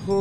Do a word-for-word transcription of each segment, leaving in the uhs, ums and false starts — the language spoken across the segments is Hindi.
हो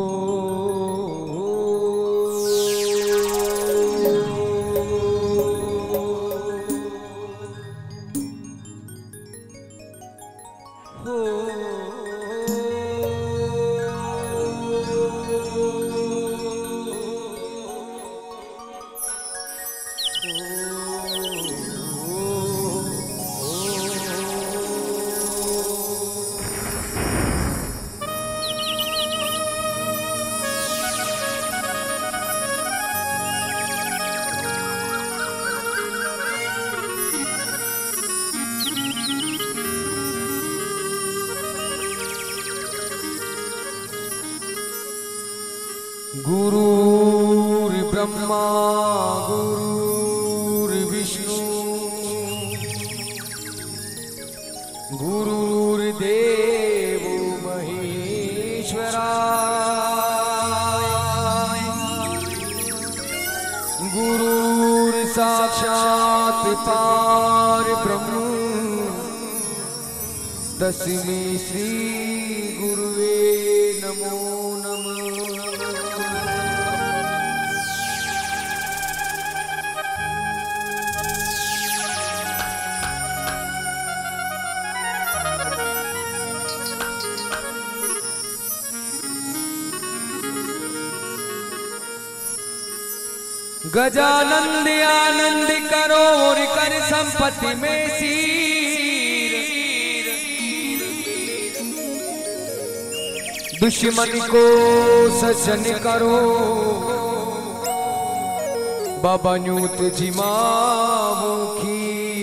गुरुर्ब्रह्मा गुरुर्विष्णु गुरुर्देवो महेश्वरा गुरुर्साक्षात् परब्रह्म तस्मै श्री गुरुवे नमो नमः। गजानंद आनंद करो और कर संपत्ति में सीर, दुश्मन को सजन करो बाबा न्यूत जिमाओ की।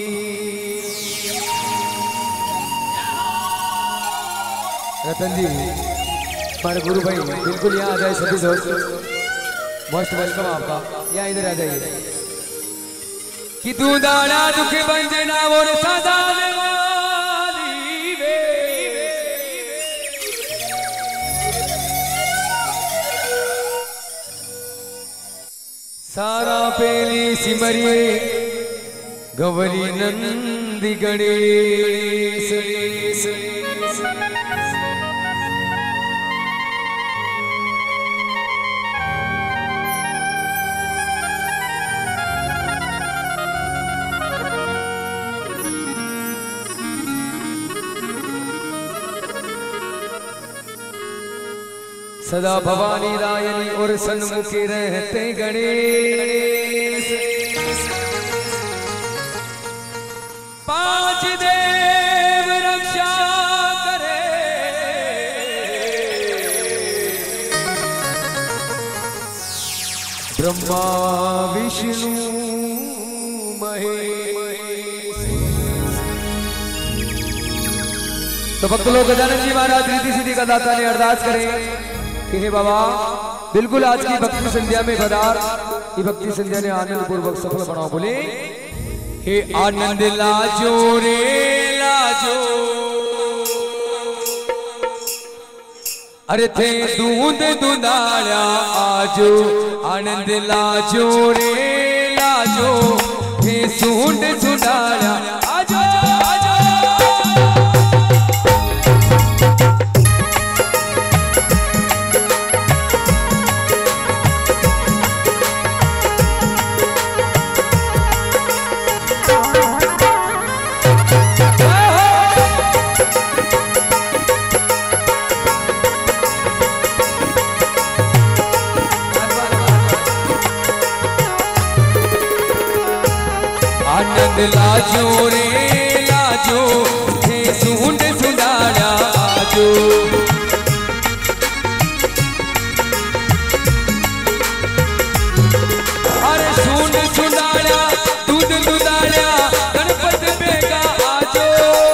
रतन जी हमारे गुरु भाई बिल्कुल यहाँ आ जाए, सभी दोस्त मोस्ट वेलकम आपका, यहाँ इधर आ जाइए। कि तू दाड़ा दुख बंजना और सदा वाली वे, सारा पेली सिमरिए गवरी नंदी गणेश। सदा भवानी रायनी और सन्मुखी रहते गणेश। पांच देव रक्षा करे ब्रह्मा विष्णु महेश। तो भक्त लोग गजानन जी महाराज रिद्धि सिद्धि का दाता ने अरदास करें कि हे बाबा बिल्कुल आज की भक्ति संध्या में बदार ये भक्ति संध्या ने आनंद पूर्वक सफल बनाओ। बोले हे आनंद लाजो रे लाजो, अरे थे दूध दुधारा आजो। आनंद लाजो रे लाजो, थे सूंड सुधारा आजो आजो। आनंद लाजो रे लाजो, थे सूंड सुधारा आजो। अरे सूंड सुधारा दूध दुधारा गणपत बेगा आजो।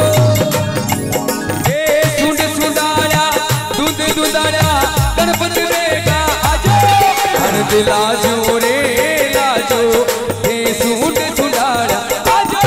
ए सूंड सुधारा दूध दुधारा गणपत बेगा आजो। आनंद लाजो रे लाजो, थे सूंड सुधारा आजो।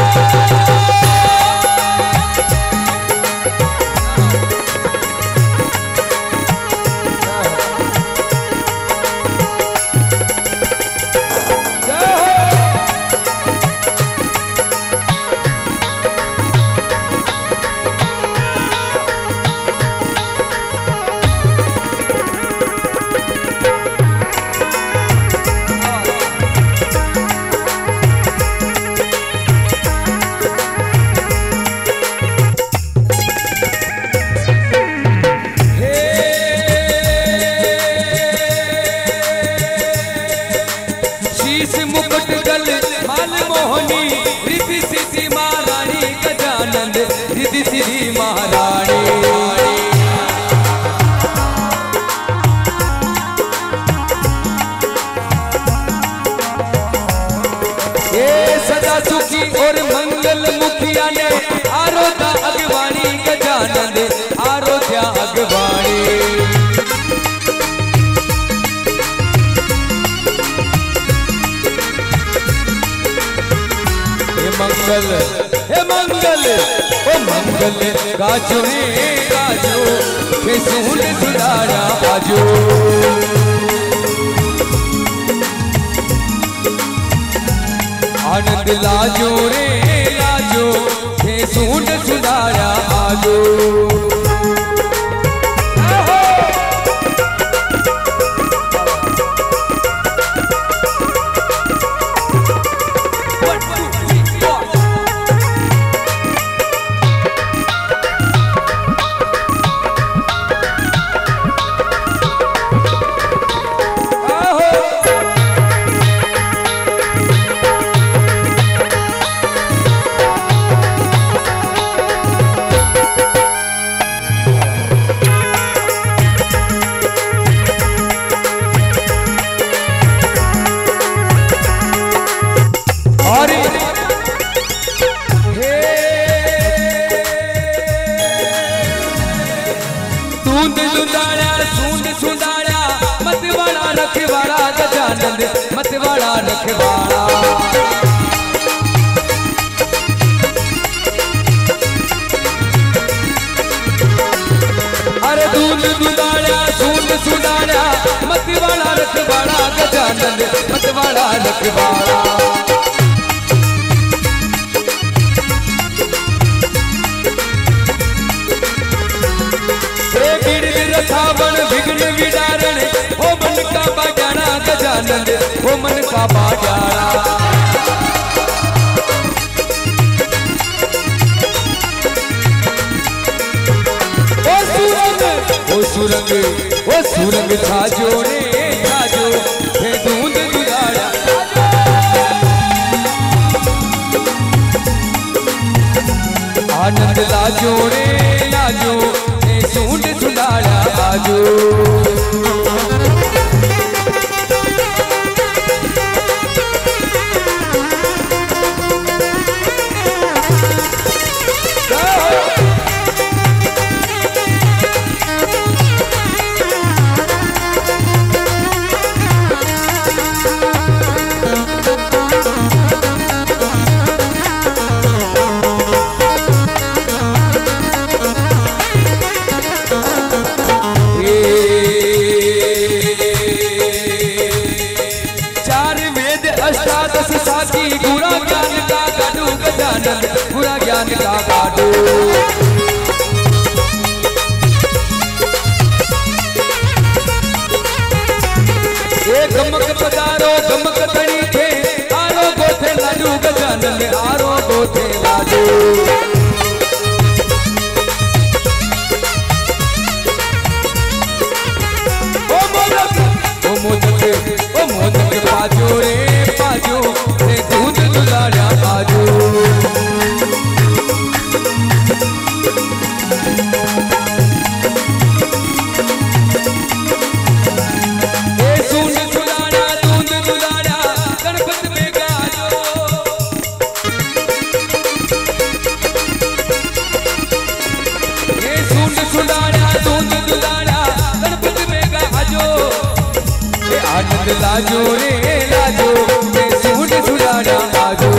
मंगल हे मंगल ओ मंगल गाजो रे गाजो हे सुन सुधारा बाजो आनंद लाजो रे लाजो हे सुन सुधारा आजो मतवाड़ा रखवाड़ा अरे दूध दुधाड़ा सूंद सुधाड़ा मतवाड़ा रखवाड़ा गजानंद मतवाड़ा रखवाड़ा रखावन विघ्न विदारण ओ मन का बाजारा गजानंद ओ मन का बाजारा ओ सुरंग ओ सुरंग ओ सुरंग छाजो रे छाजो हे दूध दुधारा आनंद लाजो रे लाजो हे सूंड सुधारा आजो पूरा ज्ञान का गाडू ये गमक पधारो गमक तड़ी थे आरो गोथे लाडू गजानन आरो गोथे लाडू ओ मोदक ओ मोदक ओ मोदक पाजो रे पाजो रे दूध दुलारा पाजो आनंद लाजो रे लाजो मैं सूट सुधारा आजो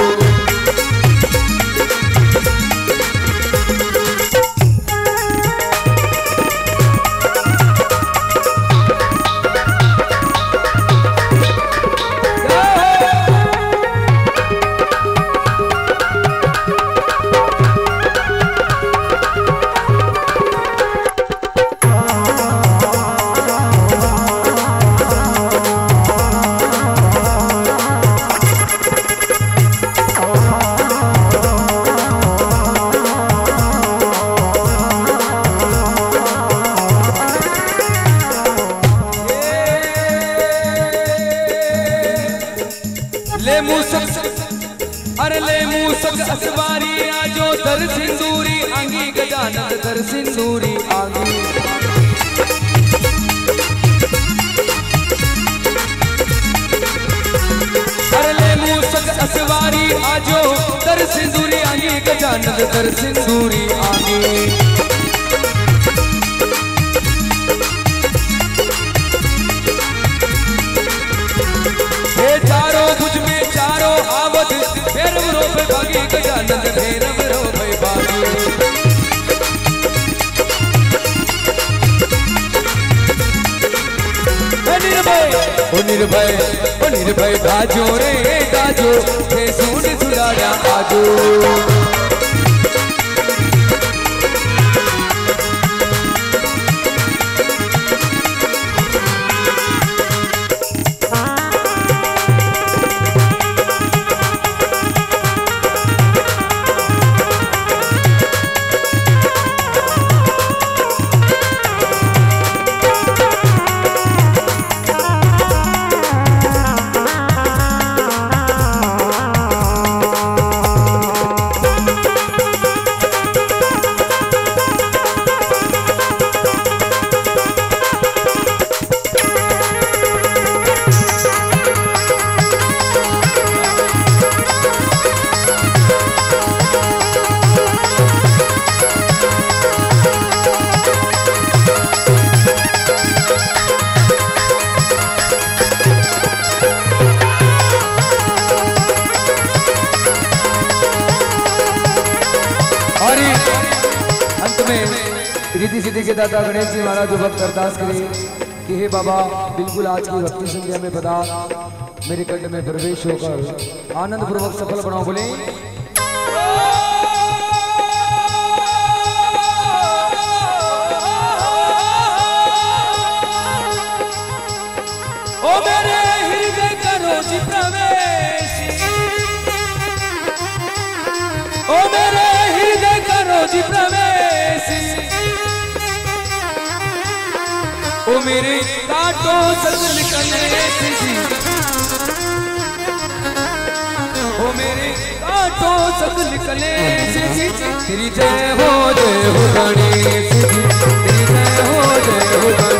ले मूसक अरे ले मूसक असवारी आजो दर सिंदूरी आंगी गजानन दर सिंदूरी आंगी अरे ले मूसक असवारी आजो दर सिंदूरी आंगी गजानन दर सिंदूरी आंगी चारों भुज में चारों आवत भैरव रूप भागी बागी गजानन भैरव रो भई बागी निर्भय ओ निर्भय ओ निर्भय गाजो रे गाजो हे सूट सुलाड़ा आजो रिद्धि सिद्धि के दाता गणेश जी महाराज जो भक्त अरदास करे कि हे बाबा बिल्कुल आज की भक्ति संध्या में पधार मेरे कंठ में प्रवेश होकर आनंद पूर्वक सफल बनाओ। बोले ओ मेरे हृदय करो जी प्रवेश ओ मेरे हृदय करो जी प्रवेश ओ मेरे काटो सजल कलेश जी ओ मेरे काटो सजल कलेश जी तेरी जय हो जय हो गणेश जी तेरी जय हो जय हो गणेश